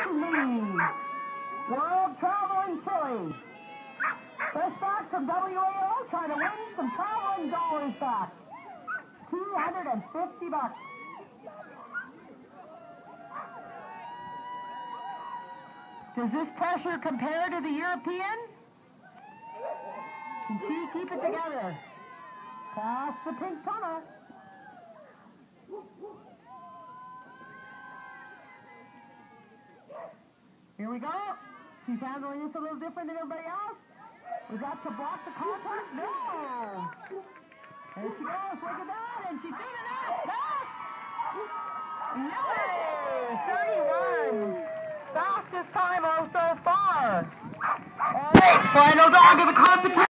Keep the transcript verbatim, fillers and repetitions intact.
Lee. World Traveling Chili. Fresh back from W A O trying to win some traveling dollars back. two hundred fifty bucks. Does this pressure compare to the European? Can she keep it together? Past the pink tunnel. Here we go. She's handling this a little different than everybody else. Was that to block the contact? No. There she goes. Look at that. And she's doing it up. Pass. Yay! thirty-one. Fastest time so far. All right. Final dog of the competition.